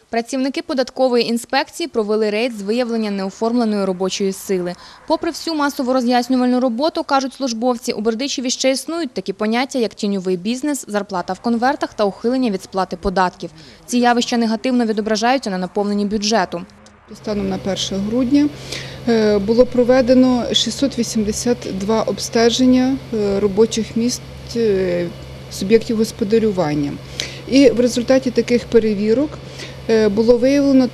Працівники податкової інспекції провели рейд з виявлення неоформленої робочої сили. Попри всю масову роз'яснювальну роботу, кажуть службовці, у Бердичеві ще існують такі поняття, як тіньовий бізнес, зарплата в конвертах та ухилення від сплати податків. Ці явища негативно відображаються на наповненні бюджету. Станом на 1 грудня було проведено 682 обстеження робочих місць суб'єктів господарювання. І в результаті таких перевірок було виявлено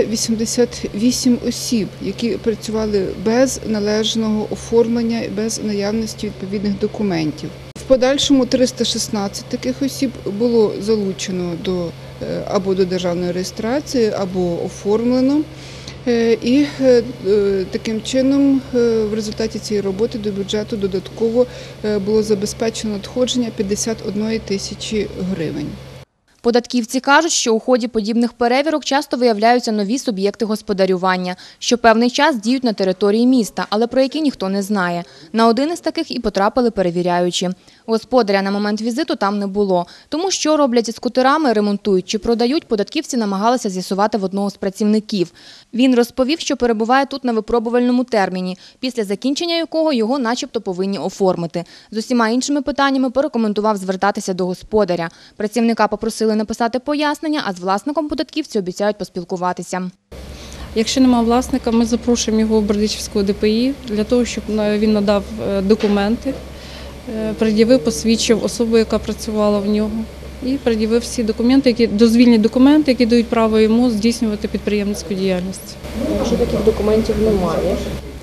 388 осіб, які працювали без належного оформлення, без наявності відповідних документів. В подальшому 316 таких осіб було залучено або до державної реєстрації, або оформлено. І таким чином в результаті цієї роботи до бюджету додатково було забезпечено надходження 51 тисячі гривень. Податківці кажуть, що у ході подібних перевірок часто виявляються нові суб'єкти господарювання, що певний час діють на території міста, але про які ніхто не знає. На один із таких і потрапили перевіряючі. Господаря на момент візиту там не було. Тому що роблять із скутерами, ремонтують чи продають, податківці намагалися з'ясувати в одного з працівників. Він розповів, що перебуває тут на випробувальному терміні, після закінчення якого його начебто повинні оформити. З усіма іншими питаннями порекомендував звертатися до господаря. Працівника попросили написати пояснення, а з власником податківці обіцяють поспілкуватися. Якщо немає власника, ми запрошуємо його в Бердичівську ДПІ для того, щоб він надав документи, пред'явив, посвідчив особу, яка працювала в нього, і пред'явив всі документи, дозвільні документи, які дають право йому здійснювати підприємницьку діяльність. Якщо таких документів немає?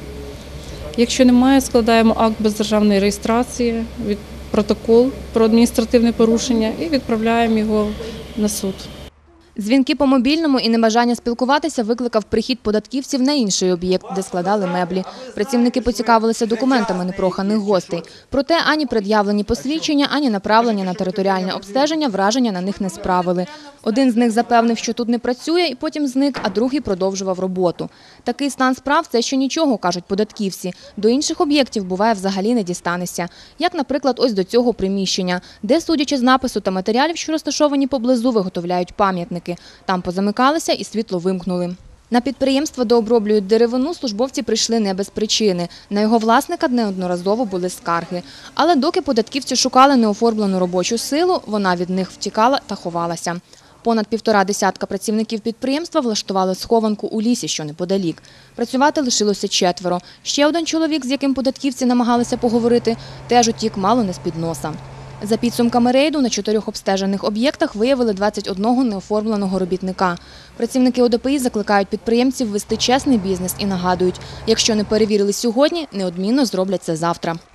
Якщо немає, складаємо акт бездержавної реєстрації, протокол про адміністративне порушення і відправляємо його на суд. Дзвінки по мобільному і небажання спілкуватися викликав прихід податківців на інший об'єкт, де складали меблі. Працівники поцікавилися документами непроханих гостей. Проте ані пред'явлені посвідчення, ані направлення на територіальне обстеження враження на них не справили. Один з них запевнив, що тут не працює, і потім зник, а другий продовжував роботу. Такий стан справ – це ще нічого, кажуть податківці. До інших об'єктів буває взагалі не дістанешся. Як, наприклад, ось до цього приміщення, де, судячи з напису та матеріалів, що розташовані поблизу, виготовляють пам'ятники. Там позамикалися і світло вимкнули. На підприємство, де оброблюють деревину, службовці прийшли не без причини. На його власника неодноразово були скарги. Але доки податківці шукали неоформлену робочу силу, вона від них втікала та ховалася. Понад 1,5 десятка працівників підприємства влаштували схованку у лісі, що неподалік. Працювати лишилося 4. Ще один чоловік, з яким податківці намагалися поговорити, теж утік мало не з-під носа. За підсумками рейду на 4 обстежених об'єктах виявили 21 неоформленого робітника. Працівники ОДПІ закликають підприємців вести чесний бізнес і нагадують, якщо не перевірили сьогодні, неодмінно зроблять це завтра.